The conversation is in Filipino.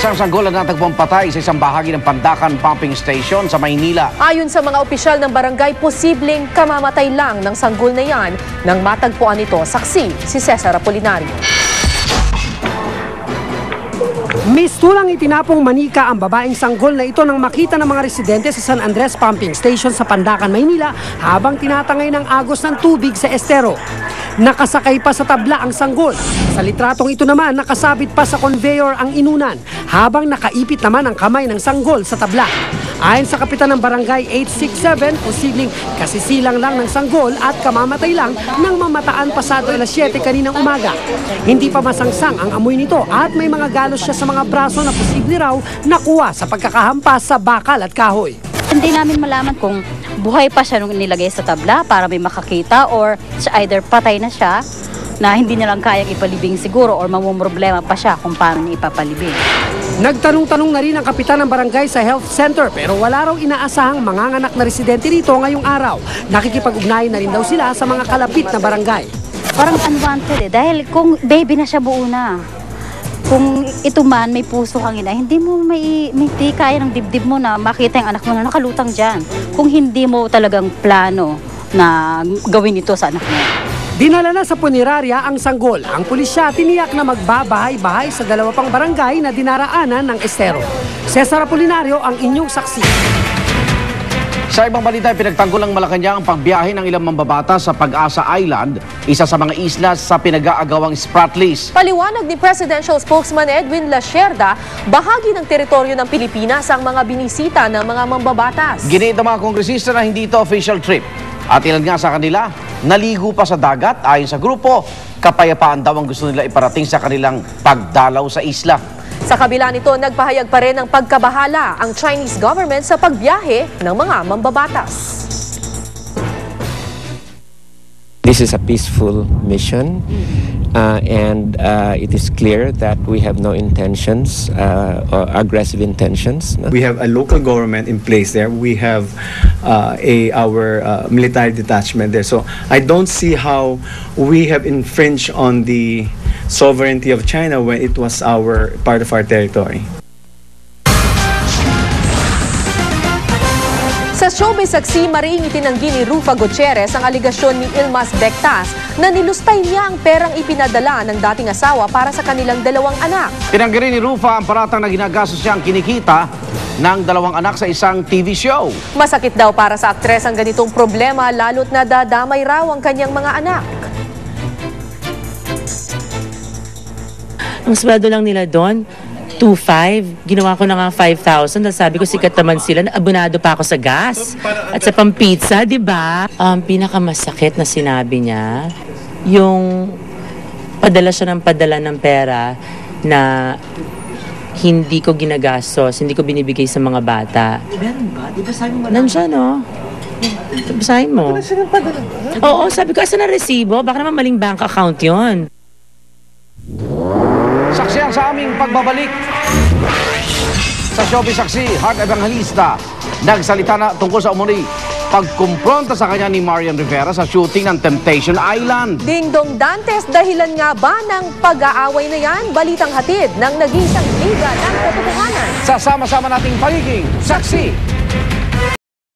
Isang sanggol ang natagpong patay sa isang bahagi ng Pandacan Pumping Station sa Maynila. Ayon sa mga opisyal ng barangay, posibleng kamamatay lang ng sanggol na yan nang matagpuan ito. Saksi si Cesar Apolinario. Mistulang itinapong manika ang babaeng sanggol na ito nang makita ng mga residente sa San Andres Pumping Station sa Pandacan, Maynila habang tinatangay ng agos ng tubig sa estero. Nakasakay pa sa tabla ang sanggol. Sa litratong ito naman, nakasabit pa sa conveyor ang inunan habang nakaipit naman ang kamay ng sanggol sa tabla. Ayon sa kapitan ng barangay 867, posibleng kasisilang lang ng sanggol at kamamatay lang nang mamataan pasado alas 7 kaninang umaga. Hindi pa masangsang ang amoy nito at may mga galos siya sa mga braso na posible raw nakuha sa pagkakahampas sa bakal at kahoy. Hindi namin malaman kung buhay pa siya nung nilagay sa tabla para may makakita or either patay na siya na hindi nilang kayang ipalibing siguro or mamumroblema pa siya kung paano niya ipapalibing. Nagtanong-tanong na rin ang kapitan ng barangay sa health center pero wala raw inaasahang manganganak na residente rito ngayong araw. Nakikipag-ugnayan na rin daw sila sa mga kalapit na barangay. Parang unwanted dahil kung baby na siya buo na. Kung ito man may puso kang ina, hindi mo may kaya ng dibdib mo na makita yung anak mo na nakalutang dyan. Kung hindi mo talagang plano na gawin ito sa anak mo. Dinala na sa punerarya ang sanggol. Ang pulisya tiniyak na magbabahay-bahay sa dalawa pang barangay na dinaraanan ng estero. Cesar Apolinario ang inyong saksi. Sa ibang balita, pinagtanggol ng Malacanang ang pagbiyahe ng ilang mambabata sa Pag-asa Island, isa sa mga isla sa pinag-aagawang Spratlys. Paliwanag ni Presidential Spokesman Edwin Lasierda, bahagi ng teritoryo ng Pilipinas ang mga binisita ng mga mambabatas. Giniit ng mga kongresista na hindi ito official trip. At ilan nga sa kanila, naligo pa sa dagat. Ayon sa grupo, kapayapaan daw ang gusto nila iparating sa kanilang pagdalaw sa isla. Sa kabila nito, nagpahayag pa rin ng pagkabahala ang Chinese government sa pagbiyahe ng mga mambabatas. This is a peaceful mission and it is clear that we have no intentions or aggressive intentions. No? We have a local government in place there. We have our military detachment there. So I don't see how we have infringed on the sovereignty of China when it was part of our territory. Sa showbiz saksi, mariing itinanggi ni Rufa Gutierrez ang aligasyon ni Ilmas Bectas na nilustay niya ang perang ipinadala ng dating asawa para sa kanilang dalawang anak. Tinanggi rin ni Rufa ang paratang na ginagastos siyang kinikita ng dalawang anak sa isang TV show. Masakit daw para sa aktres ang ganitong problema lalo't na dadamay raw ang kanyang mga anak. Ang sweldo lang nila doon, 2,500. Ginawa ko na nga 5,000. Dahil sabi ko, sikat naman sila. Abonado pa ako sa gas. At sa pampizza, di ba? Pinakamasakit na sinabi niya, yung padala siya ng padala ng pera na hindi ko ginagastos, hindi ko binibigay sa mga bata. Meron ba? Di ba sabi mo Nandiyan, no? Basahin mo. Oo, sabi ko, asa na resibo? Baka naman maling bank account yon. Saksiyan sa aming pagbabalik. Sa showbiz saksi, Heart Evangelista, nagsalita na tungkol sa umuni pagkumpronta sa kanya ni Marian Rivera sa shooting ng Temptation Island. Dingdong Dantes, dahilan nga ba ng pag-aaway na yan? Balitang hatid ng nag-iisang liga ng katotohanan. Sa sama-sama nating pagiging saksi.